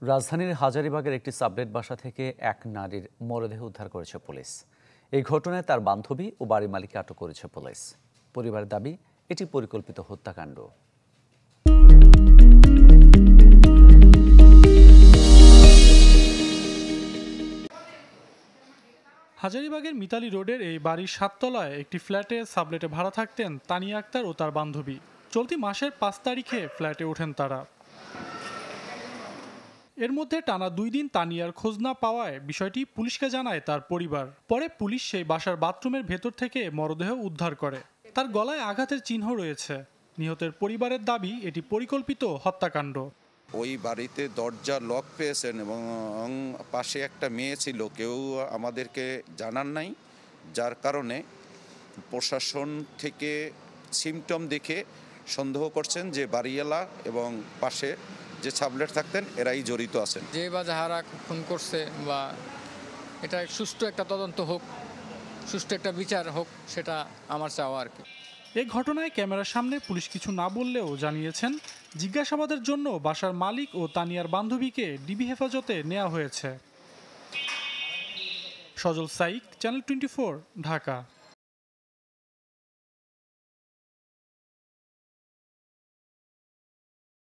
রাজধানীর হাজারীবাগের একটি সাবলেট বাসা থেকে এক নারীর মরদেহ উদ্ধার করেছে পুলিশ। এই ঘটনায় তার বান্ধবী ও বাড়ির মালিককে আটক করেছে পুলিশ। পরিবারের দাবি, এটি পরিকল্পিত হত্যাকাণ্ড। হাজারীবাগের মিতালি রোডের এই বাড়ির ৭ তলায় একটি ফ্ল্যাটে সাবলেটে ভাড়া থাকতেন তানিয়া আক্তার ও তার বান্ধবী। চলতি মাসের ৫ তারিখে ফ্ল্যাটে ওঠেন তারা। এর মধ্যে টানা ২ দিন তানিয়ার খোঁজ না পাওয়ায় বিষয়টি পুলিশকে জানায় তার পরিবার। পরে পুলিশ সেই বাসার বাথরুমের ভেতর থেকে মরদেহ উদ্ধার করে। তার গলায় আঘাতের চিহ্ন রয়েছে। নিহতের পরিবারের দাবি, এটি পরিকল্পিত হত্যাকাণ্ড। ওই বাড়িতে দরজা লক পেয়েছেন এবং পাশে একটা মেয়ে ছিল, কেউ আমাদেরকে জানান নাই, যার কারণে প্রশাসন থেকে সিমটম দেখে সন্দেহ করছেন যে বাড়িওয়ালা এবং পাশে যে সাবলেট থাকতেন এরাই জড়িত আছেন। যে বা যাহারা খুন করছে বা এটা সুষ্ঠু একটা তদন্ত হোক, সুষ্ঠু একটা বিচার হোক, সেটা আমার চাওয়া আর কি। এই ঘটনায় ক্যামেরার সামনে পুলিশ কিছু না বললেও জানিয়েছেন, জিজ্ঞাসাবাদের জন্য বাসার মালিক ও তানিয়ার বান্ধবীকে ডিবি হেফাজতে নেওয়া হয়েছে। সজল সাইক, চ্যানেল 24, ঢাকা।